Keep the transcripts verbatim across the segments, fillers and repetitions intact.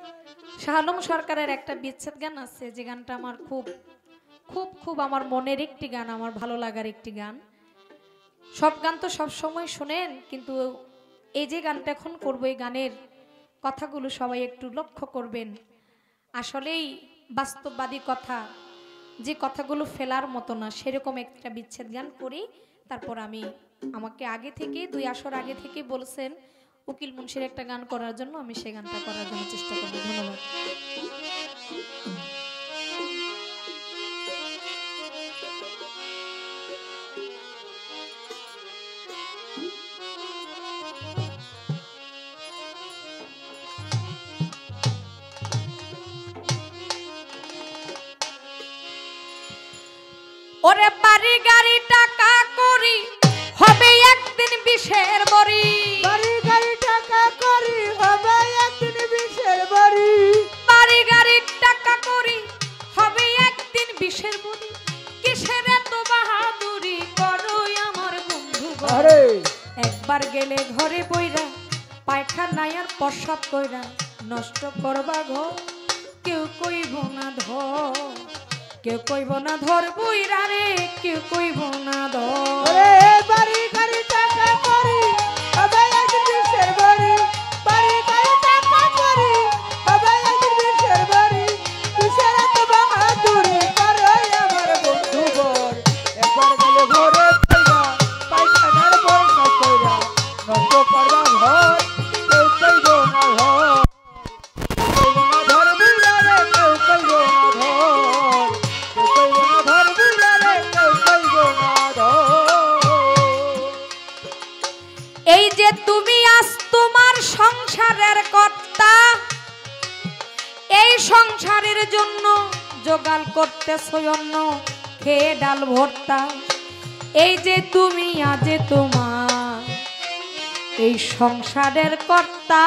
শাহ আলম সরকারের একটা বিচ্ছেদ গান আছে, যে গানটা আমার খুব খুব খুব আমার মনের একটি গান, আমার ভালো লাগার একটি গান। সব গান তো সব সময় শুনেন, কিন্তু এই যে গানটা এখন করবো, এই গানের কথাগুলো সবাই একটু লক্ষ্য করবেন। আসলেই বাস্তববাদী কথা, যে কথাগুলো ফেলার মতো না, সেরকম একটা বিচ্ছেদ গান করি। তারপর আমি, আমাকে আগে থেকে দুই আসর আগে থেকে বলছেন উকিল মুন্সির একটা গান করার জন্য, আমি সেই গানটা করার জন্য চেষ্টা করব। ধন্যবাদ। ওরে বাড়ি গাড়ি টাকা করি, হবে একদিন বিষের বড়ি। বাড়ি গাড়ি টাকা করি, হবে একদিন বিষের বড়ি। বাড়ি গাড়ি টাকা করি, হবে একদিন বিষের বড়ি। কিসের এত বাহাদুরি করো আমার বন্ধু? আরে একবার গেলে ঘরে বইরা, পায়খানায় আর প্রসাব কইরা, নষ্ট করবা ঘর কেউ কইব না ধর। কেউ কইব না ধর বইরা রে, কেউ কইব না ধর। ওরে বাড়ি গাড়ি টাকা করি, হবে একদিন বিষের বড়ি। বাড়ি গাড়ি টাকা করি, হবে একদিন বিষের বড়ি। কিসের এত বাহাদুরি করো আমার বন্ধু বর? একবার গেলে ঘরে পাইবা, পায়খানার বর্ষা কইরা, নষ্ট করবা ঘর কেউ কইব না ধর। কইব না ধর বুইরা রে, কেউ কইব না ধর। কেউ কইব না ধর বুইরা রে, কেউ কইব না ধর। এই যে তুমি আজ তোমার সংসারের কর্তা, এই সংসারের জন্য জোগাড় করতেছো অন্ন, খেয়ে ডাল ভর্তা। এই যে তুমি আজ তোমার এই সংসারের কর্তা,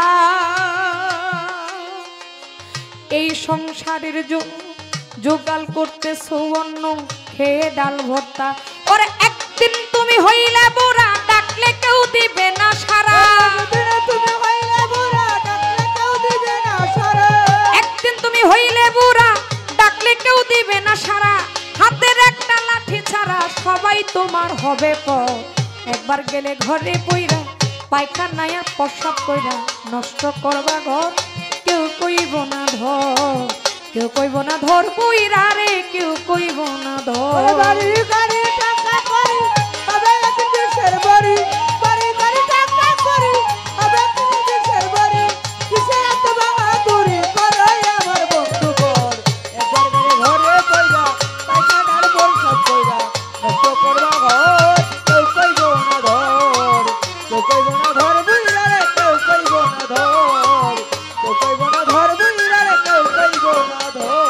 এই সংসারের জন্য জোগাড় করতেছো অন্ন, খেয়ে ডাল ভর্তা। ওরে একদিন তুমি হইলে বুড়া, ডাকলে কেউ দিবে না সারা। একদিন তুমি হইলে বুড়া, ডাকলে কেউ দিবে না সারা। একদিন তুমি হইলে বুড়া, ডাকলে কেউ দিবে না সারা। হাতের একটা লাঠি ছাড়া সবাই তোমার হবে পর। একবার গেলে ঘরে বইরা, পায়খানায় আর প্রসাব কইরা, নষ্ট করবা ঘর কেউ কইব না ধর। কেউ কইব না ধর বইরা রে, কেউ কইব না ধর। বাড়ি গাড়ি টাকা করি, হবে একদিন বিষের বড়ি। বাড়ি গাড়ি টাকা করি, হবে একদিন বিষের বড়ি। কিসের এত বাহাদুরি করো আমার বন্ধু বর? একবার গেলে ঘরে কইরা, পায়খানার বর্ষা কইরা, নষ্ট করবা ঘর কেউ কইব না ধর। কেউ কইব না ধর বুইরা রে, কেউ কইব না ধর। কেউ কইব না ধর বুইরা রে, কেউ কইব না ধর।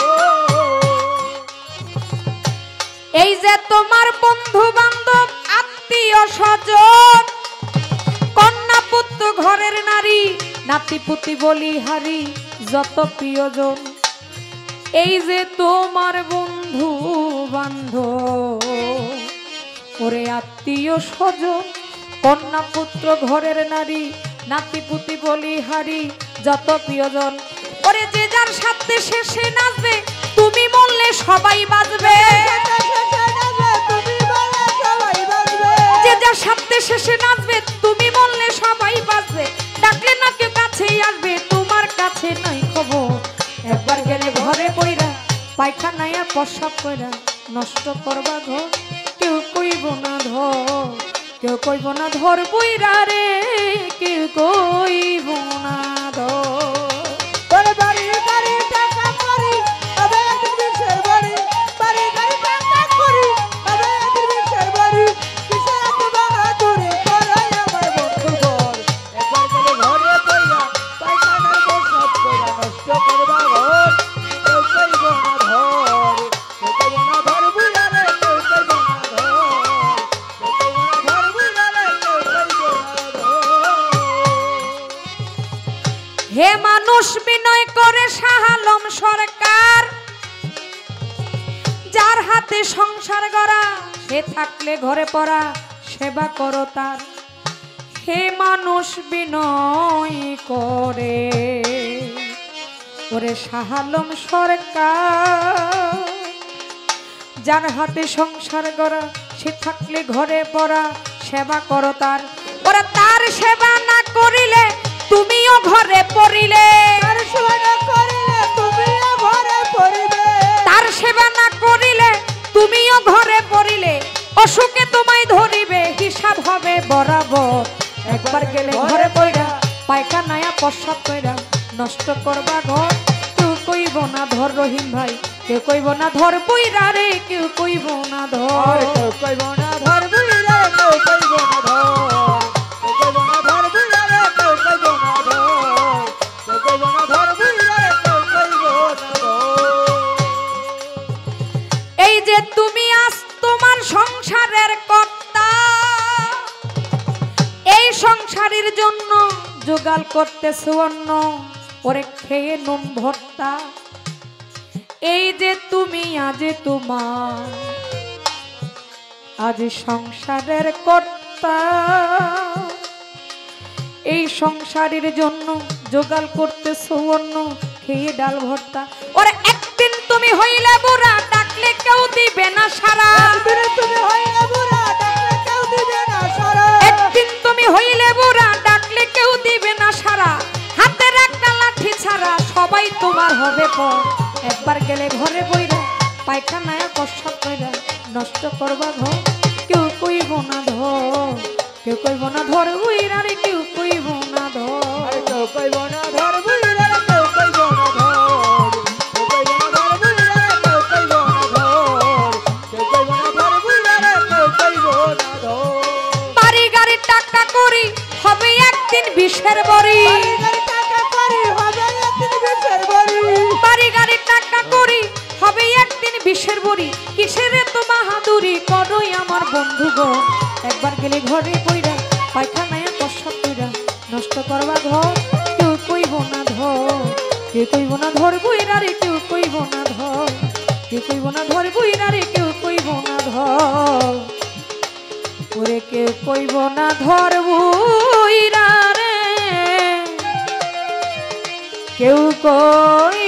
এই যে তোমার বন্ধু বান্ধব আত্মীয় স্বজন, কন্যা পুত্র ঘরের নারী, নাতি পুতি বলি হারি যত প্রিয়জন। এই যে তোমার বন্ধু বান্ধব, ওরে আত্মীয় স্বজন, কন্যা পুত্র ঘরের নারী, নাতি পুতি বলি হারি যত প্রিয়জন। ওরে যে যার সাথে শেষে নাচবে, তুমি মরলে সবাই বাজবে। যে যার সাথে শেষে নাচবে, তুমি মরলে সবাই বাজবে। ডাকলে না কেউ কাছেই আসবে, তোমার কাছে নাই খবর। একবার গেলে ঘরে বইরা, পায়খানায় আর প্রসাব কইরা, নষ্ট করবা ঘর কেউ কইব না ধর। কেউ কইব না ধর বইরা রে, কেউ কইব না ধর। বাড়ি গাড়ি টাকা করি, হবে একদিন বিষের বড়ি। বাড়ি গাড়ি টাকা করি, হবে একদিন বিষের বড়ি। কিসের এত বাহাদুরি করো আমার বন্ধু বর? একবার গেলে ঘরে পইরা, পায়খানার প্রসাব কইরা, নষ্ট করবা ঘর কেউ কইব না ধর। কেউ কইব না ধর বুইরা রে, কেউ কইব না ধর। কেউ কইব না ধর বুইরা রে, কেউ কইব না ধর। হে মানুষ বিনয় করে শাহ আলম সরকার, যার হাতে সংসার গড়া, সে থাকলে ঘরে পড়া, সেবা করো তার। হে মানুষ বিনয় করে ওরে শাহালম সরকার যার হাতে সংসার গড়া সে থাকলে ঘরে পড়া সেবা করো তার ওরা তার সেবা না করিলে তুমিও ঘরে পড়িলে তার সেবা না করিলে তুমিও ঘরে পড়িবে তার সেবা না করিলে তুমিও ঘরে পড়িলে অসুখে তোমায় ধরিবে হিসাব হবে বরাবর একবার গেলে ঘরে পড়া পায়খানায়া প্রস্রাব কইরা নষ্ট করবা ঘর কেউ কইব না ধর রহিম ভাই কেউ কইব না ধর বইরা রে কেউ কইব না ধর কেউ কইব না ধর বুইরা কেউ কইব না ধর কেউ কইব না ধর বুইরা কেউ কইব না ধর কেউ কইব না ধর বুইরা কেউ কইব না ধর এই যে তুমি আজ তোমার সংসারের কর্তা এই সংসারের জন্য জোগাড় করতেছো অন্য ওরে খেয়ে নুন ভর্তা এই যে তুমি আজ তোমার আজ সংসারের কর্তা এই সংসারের জন্য জোগাড় করতেছো অন্য খেয়ে ডাল ভর্তা ওরে একদিন তুমি হইলে বুড়া ডাকলে কেউ দিবে না সারা একদিন তুমি হইলে বুড়া ডাকলে কেউ দিবে না সারা একদিন তুমি হইলে বুড়া ডাকলে কেউ দিবে না সারা হাতের একটা লাঠি ছাড়া সবাই তোমার হবে পর একবার গেলে ঘরে বইরা পায়খানায় প্রস্রাব কইরা নষ্ট করবা ঘর কেউ কইব না ধর কেউ কইব না ধর উইরা রে কেউ কইব না ধর কেউ কইব না ধর বুইরা কেউ কইব না ধর কেউ কইব না ধর বুইরা কেউ কইব না ধর কেউ কইব না ধর বুইরা কেউ কইব না ধর বাড়ি গাড়ি টাকা করি হবে একদিন বিষের বড়ি বাড়ি টাকা করি হবে একদিন বিষের বড়ি বাড়ি গাড়ি টাকা করি হবে একদিন বিষের বড়ি কিসের তো বাহাদুরি করই আমার বন্ধুগণ একবার গেলে ঘরে পইরা পায়খানায় প্রস্রাব কইরা নষ্ট করবা ঘর কেউ কইব না ধর কেউ কইব না ধর বইরা রে কেউ কইব না ধর কেউ কইব না ধর বইরা রে কেউ কইব না ধর ওরে কেউ কইব না ধর বইরা রে কেউ কই